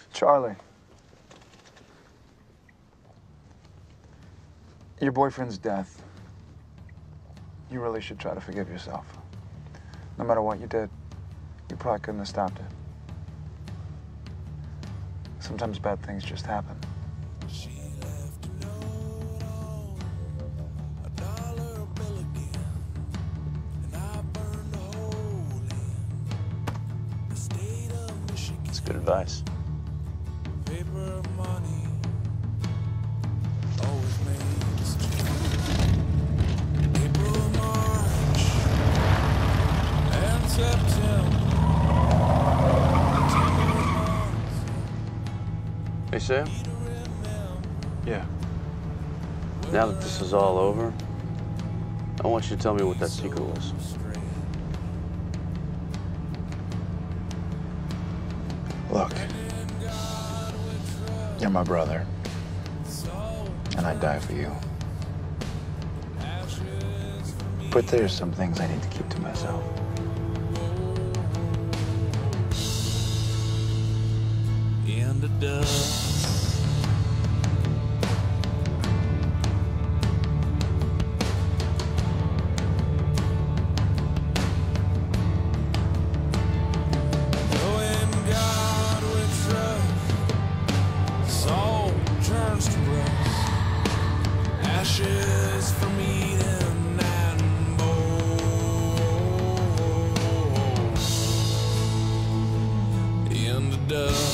Charlie. Your boyfriend's death. You really should try to forgive yourself. No matter what you did, you probably couldn't have stopped it. Sometimes bad things just happen. It's good advice. Hey, Sam? Yeah. Now that this is all over, I want you to tell me what that secret was. Look, you're my brother, and I'd die for you. But there's some things I need to keep to myself. In the dust. Knowing God we trust, soul turns to rust, ashes from Eden and bones. In the dust.